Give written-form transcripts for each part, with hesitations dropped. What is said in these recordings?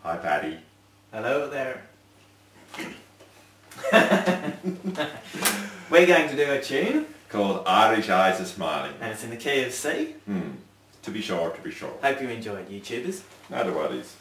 Hi, Paddy. Hello there. We're going to do a tune. Called Irish Eyes Are Smiling. And it's in the key of C. To be sure, to be sure. Hope you enjoyed, YouTubers. Not the worries.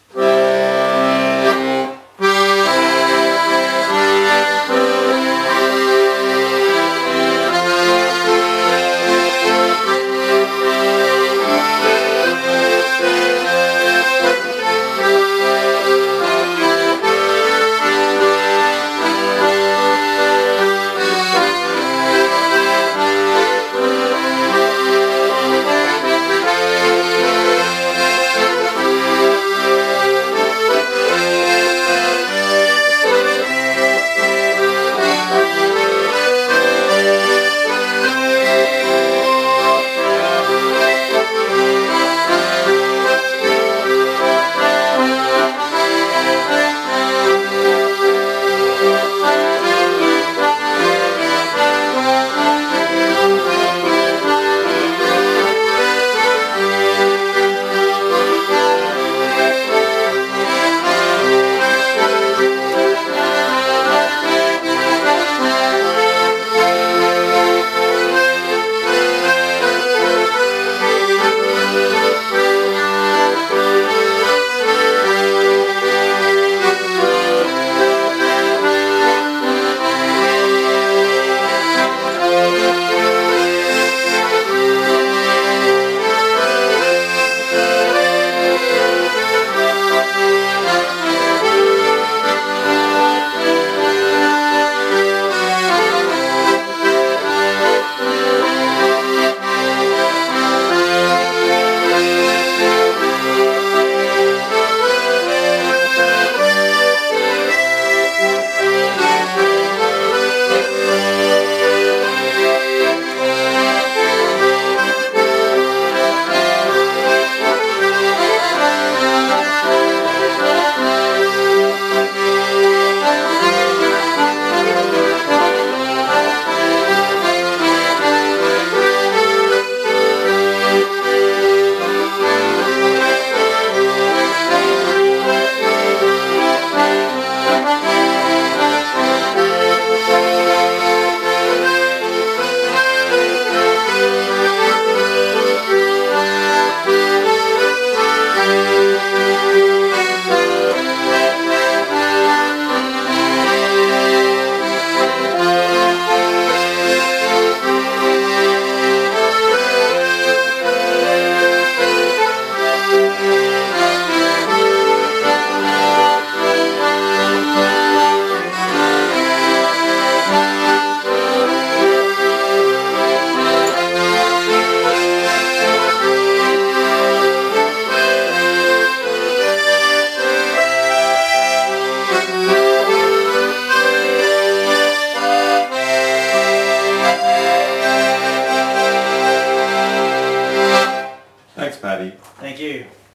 Thanks, Paddy. Thank you.